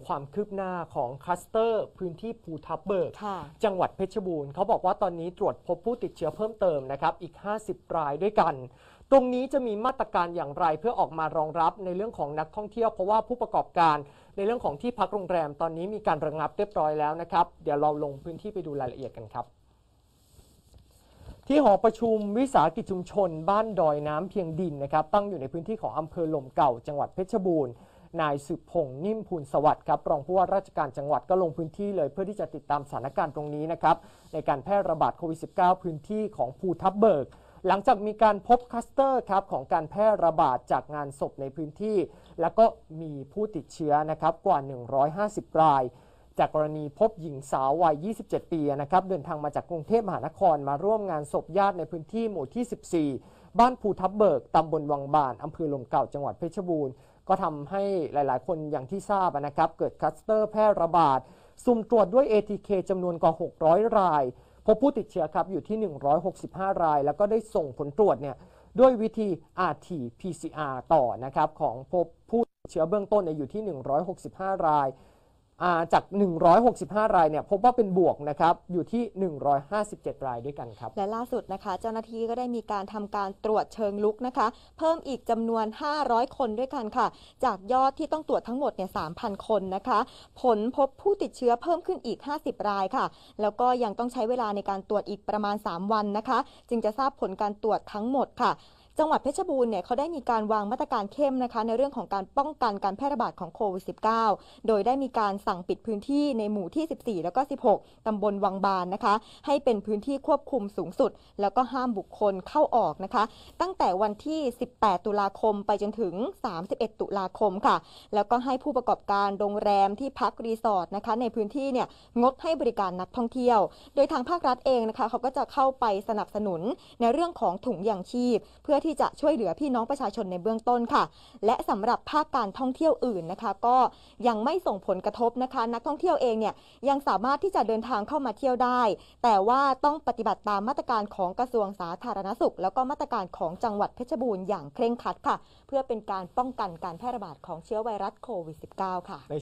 ความคืบหน้าของคลัสเตอร์พื้นที่ภูทับเบิกจังหวัดเพชรบูรณ์เขาบอกว่าตอนนี้ตรวจพบผู้ติดเชื้อเพิ่มเติมนะครับอีก50รายด้วยกันตรงนี้จะมีมาตรการอย่างไรเพื่อออกมารองรับในเรื่องของนักท่องเที่ยวเพราะว่าผู้ประกอบการในเรื่องของที่พักโรงแรมตอนนี้มีการระงับเรียบร้อยแล้วนะครับเดี๋ยวเราลงพื้นที่ไปดูรายละเอียดกันครับที่หอประชุมวิสาหกิจชุมชนบ้านดอยน้ำเพียงดินนะครับตั้งอยู่ในพื้นที่ของอำเภอลมเก่าจังหวัดเพชรบูรณ์นายสืบพงษ์นิ่มพูนสวัสดิ์ครับรองผู้ว่าราชการจังหวัดก็ลงพื้นที่เลยเพื่อที่จะติดตามสถานการณ์ตรงนี้นะครับในการแพร่ระบาดโควิด -19 พื้นที่ของภูทับเบิกหลังจากมีการพบคลัสเตอร์ครับของการแพร่ระบาดจากงานศพในพื้นที่แล้วก็มีผู้ติดเชื้อนะครับกว่า150รายจากกรณีพบหญิงสาววัย27ปีนะครับเดินทางมาจากกรุงเทพมหานครมาร่วมงานศพญาติในพื้นที่หมู่ที่14บ้านภูทับเบิกตำบลวังบานอำเภอลมเก่าจังหวัดเพชรบูรณ์ก็ทำให้หลายๆคนอย่างที่ทราบนะครับเกิดคลัสเตอร์แพร่ระบาดสุ่มตรวจด้วย ATK จำนวนกว่า600รายพบผู้ติดเชื้อครับอยู่ที่165รายแล้วก็ได้ส่งผลตรวจเนี่ยด้วยวิธี RT-PCR ต่อนะครับของพบผู้ติดเชื้อเบื้องต้นอยู่ที่165รายจาก165รายเนี่ยพบว่าเป็นบวกนะครับอยู่ที่157รายด้วยกันครับและล่าสุดนะคะเจ้าหน้าที่ก็ได้มีการทำการตรวจเชิงลุกนะคะเพิ่มอีกจำนวน500คนด้วยกันค่ะจากยอดที่ต้องตรวจทั้งหมดเนี่ย 3,000 คนนะคะผลพบผู้ติดเชื้อเพิ่มขึ้นอีก50รายค่ะแล้วก็ยังต้องใช้เวลาในการตรวจอีกประมาณ3วันนะคะจึงจะทราบผลการตรวจทั้งหมดค่ะจังหวัดเพชรบูรณ์เนี่ยเขาได้มีการวางมาตรการเข้มนะคะในเรื่องของการป้องกันการแพร่ระบาดของโควิด -19 โดยได้มีการสั่งปิดพื้นที่ในหมู่ที่14แล้วก็16ตำบลวังบานนะคะให้เป็นพื้นที่ควบคุมสูงสุดแล้วก็ห้ามบุคคลเข้าออกนะคะตั้งแต่วันที่18ตุลาคมไปจนถึง31ตุลาคมค่ะแล้วก็ให้ผู้ประกอบการโรงแรมที่พักรีสอร์ทนะคะในพื้นที่เนี่ยงดให้บริการนักท่องเที่ยวโดยทางภาครัฐเองนะคะเขาก็จะเข้าไปสนับสนุนในเรื่องของถุงยางชีพเพื่อที่จะช่วยเหลือพี่น้องประชาชนในเบื้องต้นค่ะและสำหรับภาคการท่องเที่ยวอื่นนะคะก็ยังไม่ส่งผลกระทบนะคะนักท่องเที่ยวเองเนี่ยยังสามารถที่จะเดินทางเข้ามาเที่ยวได้แต่ว่าต้องปฏิบัติตามมาตรการของกระทรวงสาธารณสุขแล้วก็มาตรการของจังหวัดเพชรบูรณ์อย่างเคร่งครัดค่ะเพื่อเป็นการป้องกันการแพร่ระบาดของเชื้อไวรัสโควิด -19 ค่ะ